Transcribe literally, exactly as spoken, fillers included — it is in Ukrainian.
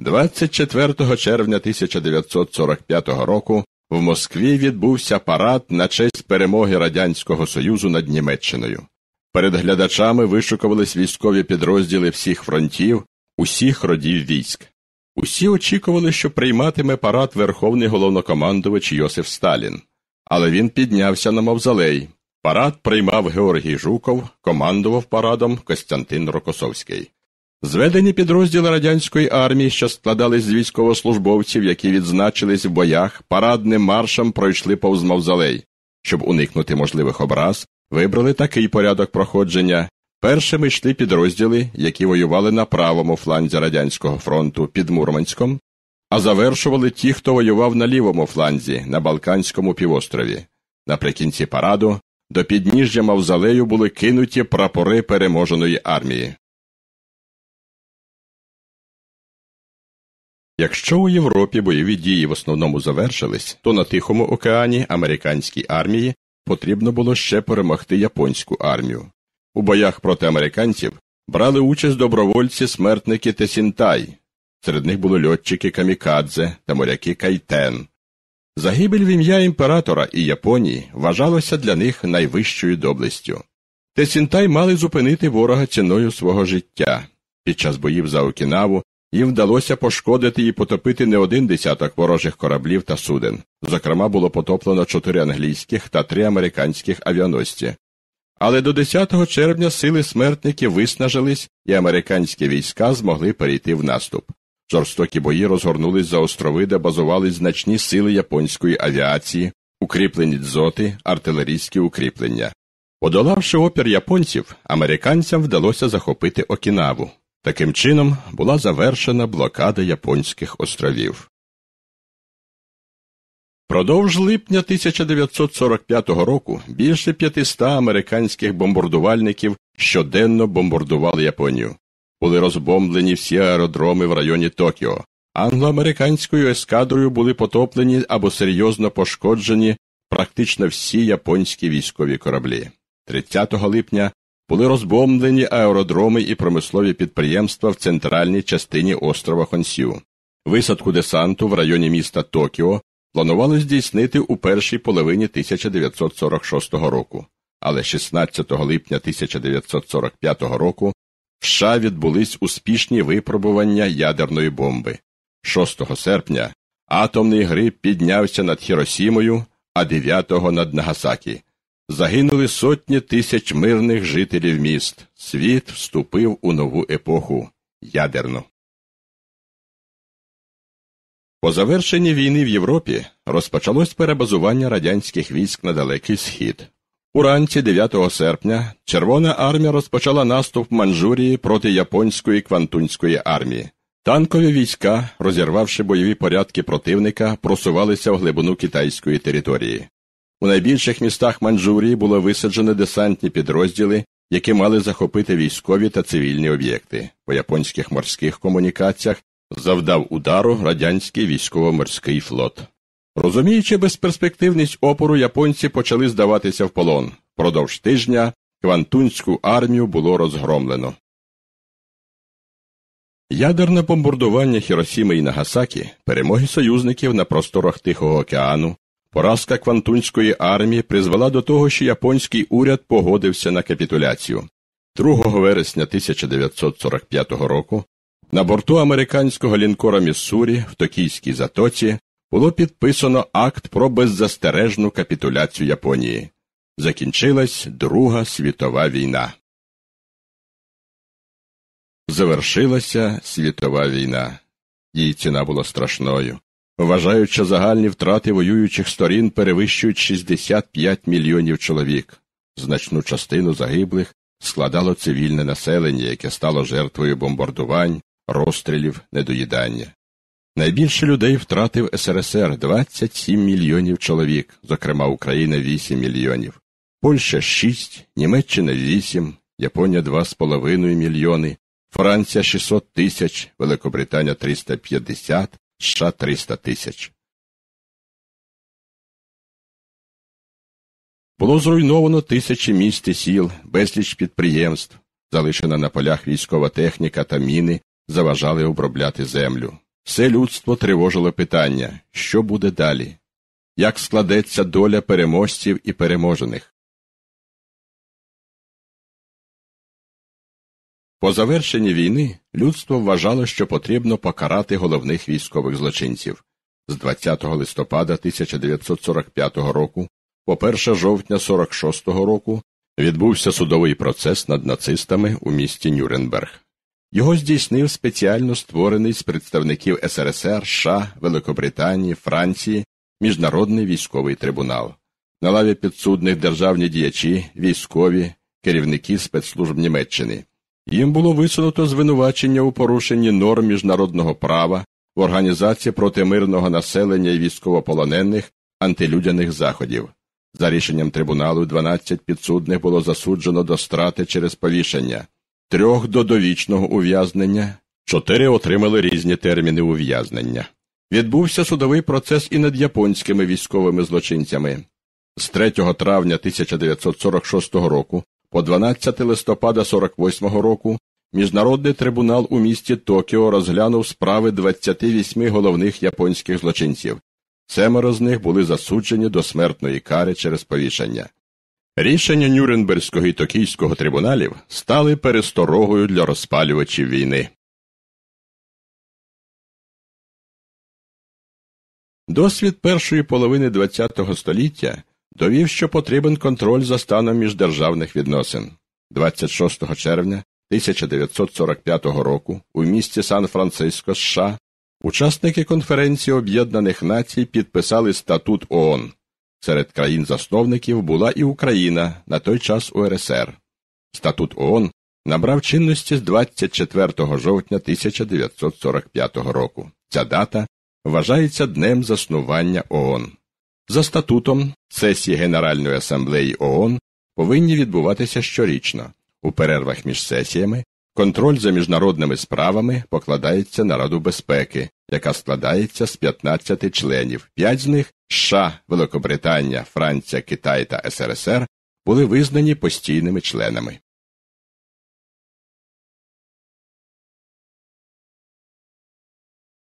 двадцять четвертого червня тисяча дев'ятсот сорок п'ятого року в Москві відбувся парад на честь перемоги Радянського Союзу над Німеччиною. Перед глядачами вишукувались військові підрозділи всіх фронтів, усіх родів військ. Усі очікували, що прийматиме парад Верховний Головнокомандувач Йосиф Сталін. Але він піднявся на мавзолей. Парад приймав Георгій Жуков, командував парадом Костянтин Рокосовський. Зведені підрозділи радянської армії, що складались з військовослужбовців, які відзначились в боях, парадним маршем пройшли повз мавзолей. Щоб уникнути можливих образ, вибрали такий порядок проходження. Першими йшли підрозділи, які воювали на правому фланзі Радянського фронту під Мурманськом, а завершували ті, хто воював на лівому фланзі, на Балканському півострові. Наприкінці параду до підніжжя мавзолею були кинуті прапори переможеної армії. Якщо у Європі бойові дії в основному завершились, то на Тихому океані американській армії потрібно було ще перемогти японську армію. У боях проти американців брали участь добровольці-смертники Тесінтай. Серед них були льотчики Камікадзе та моряки Кайтен. Загибель в ім'я імператора і Японії вважалося для них найвищою доблестю. Тесінтай мали зупинити ворога ціною свого життя. Під час боїв за Окінаву їм вдалося пошкодити і потопити не один десяток ворожих кораблів та суден. Зокрема, було потоплено чотири англійських та три американських авіаносці. Але до десятого червня сили смертників виснажились, і американські війська змогли перейти в наступ. Жорстокі бої розгорнулись за острови, де базувались значні сили японської авіації, укріплені дзоти, артилерійські укріплення. Подолавши опір японців, американцям вдалося захопити Окінаву. Таким чином була завершена блокада Японських островів. Продовж липня тисяча дев'ятсот сорок п'ятого року більше п'ятиста американських бомбардувальників щоденно бомбардували Японію. Були розбомблені всі аеродроми в районі Токіо. Англо-американською ескадрою були потоплені або серйозно пошкоджені практично всі японські військові кораблі. тридцятого липня були розбомблені аеродроми і промислові підприємства в центральній частині острова Хонсю. Висадку десанту в районі міста Токіо планували здійснити у першій половині тисяча дев'ятсот сорок шостого року. Але шістнадцятого липня тисяча дев'ятсот сорок п'ятого року в США відбулись успішні випробування ядерної бомби. шостого серпня атомний гриб піднявся над Хіросімою, а дев'ятого над Нагасакі. Загинули сотні тисяч мирних жителів міст. Світ вступив у нову епоху – ядерну. По завершенні війни в Європі розпочалось перебазування радянських військ на Далекий Схід. Уранці дев'ятого серпня Червона армія розпочала наступ в Манчжурії проти японської Квантунської армії. Танкові війська, розірвавши бойові порядки противника, просувалися в глибину китайської території. У найбільших містах Манчжурії було висаджено десантні підрозділи, які мали захопити військові та цивільні об'єкти. По японських морських комунікаціях завдав удару радянський військово-морський флот. Розуміючи безперспективність опору, японці почали здаватися в полон. Продовж тижня Квантунську армію було розгромлено. Ядерне бомбардування Хіросіми і Нагасакі, перемоги союзників на просторах Тихого океану, поразка Квантунської армії призвела до того, що японський уряд погодився на капітуляцію. другого вересня тисяча дев'ятсот сорок п'ятого року на борту американського лінкора «Міссурі» в Токійській затоці було підписано акт про беззастережну капітуляцію Японії. Закінчилась Друга світова війна. Завершилася світова війна. Її ціна була страшною. Вважають, що загальні втрати воюючих сторін перевищують шістдесят п'ять мільйонів чоловік. Значну частину загиблих складало цивільне населення, яке стало жертвою бомбардувань, розстрілів, недоїдання. Найбільше людей втратив ес ер ес ер – двадцять сім мільйонів чоловік, зокрема Україна – вісім мільйонів, Польща – шість, Німеччина – вісім, Японія – два з половиною мільйони, Франція – шістсот тисяч, Великобританія – триста п'ятдесят, США – триста тисяч. Було зруйновано тисячі міст і сіл, безліч підприємств, залишена на полях військова техніка та міни заважали обробляти землю. Все людство тривожило питання, що буде далі, як складеться доля переможців і переможених. По завершенні війни людство вважало, що потрібно покарати головних військових злочинців. З двадцятого листопада тисяча дев'ятсот сорок п'ятого року по перше жовтня сорок шостого року відбувся судовий процес над нацистами у місті Нюрнберг. Його здійснив спеціально створений з представників ес ер ес ер, США, Великобританії, Франції Міжнародний військовий трибунал. На лаві підсудних державні діячі, військові, керівники спецслужб Німеччини. Їм було висунуто звинувачення у порушенні норм міжнародного права, в організації проти мирного населення і військовополонених антилюдяних заходів. За рішенням трибуналу дванадцять підсудних було засуджено до страти через повішення, трьох до довічного ув'язнення, чотири отримали різні терміни ув'язнення. Відбувся судовий процес і над японськими військовими злочинцями. З третього травня тисяча дев'ятсот сорок шостого року по дванадцяте листопада сорок восьмого року Міжнародний трибунал у місті Токіо розглянув справи двадцяти восьми головних японських злочинців. Семеро з них були засуджені до смертної кари через повішення. Рішення Нюрнберзького і Токійського трибуналів стали пересторогою для розпалювачів війни. Досвід першої половини ХХ століття довів, що потрібен контроль за станом міждержавних відносин. двадцять шостого червня тисяча дев'ятсот сорок п'ятого року у місті Сан-Франциско, США, учасники Конференції Об'єднаних Націй підписали статут ООН. Серед країн-засновників була і Україна, на той час у ер ес ер. Статут ООН набрав чинності з двадцять четвертого жовтня тисяча дев'ятсот сорок п'ятого року. Ця дата вважається днем заснування ООН. За статутом, сесії Генеральної асамблеї ООН повинні відбуватися щорічно. У перервах між сесіями контроль за міжнародними справами покладається на Раду безпеки, яка складається з п'ятнадцяти членів. П'ять з них – США, Великобританія, Франція, Китай та ес ер ес ер – були визнані постійними членами.